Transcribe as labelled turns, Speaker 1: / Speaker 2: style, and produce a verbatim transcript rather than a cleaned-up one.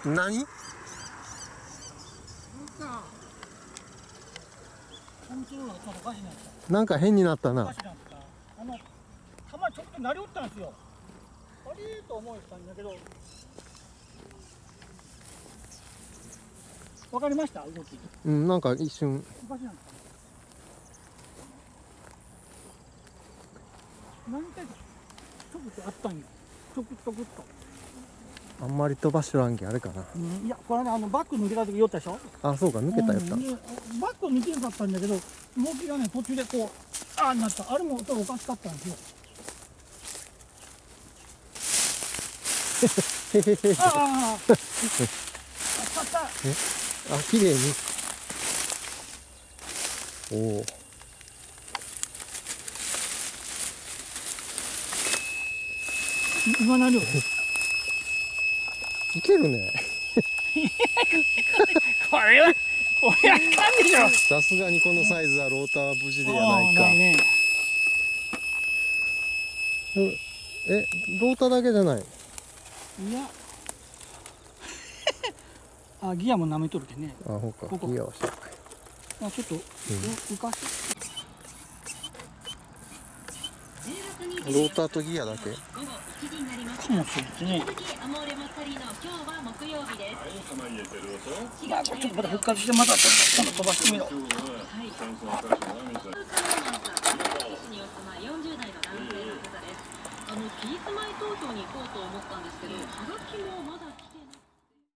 Speaker 1: 何？
Speaker 2: なんかコントローラーちょっとおかしになった。
Speaker 1: なんか変になったな。
Speaker 2: おかしになった。あの弾ちょっと鳴りおったんですよ。あれと思ったんだけど。わかりました動き。
Speaker 1: うん、なんか一瞬。
Speaker 2: おかしなった。何回かちょくとあったんよ。ちょくちょくっと。
Speaker 1: あんまり飛ばしらんけあれかな。
Speaker 2: うん、いやこれねあのバック抜けた時酔ったでしょ。
Speaker 1: あ、そうか、抜けたやった。
Speaker 2: うん、でバック抜けなかったんだけど動きがね途中でこうああなった。あれもちょっとおかしかったんですよ。
Speaker 1: へへへ。
Speaker 2: ああああ。あったあった。
Speaker 1: あ、綺麗に。おお。
Speaker 2: 今何を
Speaker 1: いけるね。
Speaker 2: これはこれあかんでしょ。
Speaker 1: さすがにこのサイズはローター無事でやないか。
Speaker 2: ないね。
Speaker 1: え、ローターだけじゃない。
Speaker 2: いやあギアも舐めとるけね。
Speaker 1: あ、ほうか。
Speaker 2: ここ
Speaker 1: ギアはした。
Speaker 2: あちょっと、うん、浮かして
Speaker 1: ローターとギアだけ。
Speaker 2: かもしれないね。違う、ちょっとまた復活してまたちょっと今度飛ばしてみろ。
Speaker 3: あの期日前投票に行こうと思ったんですけど、はがきもまだ